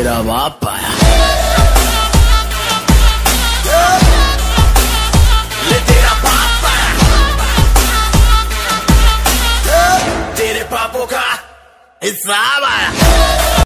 तेरा बाप आया, ले तेरा बाप आया, तेरे पापों का हिसाब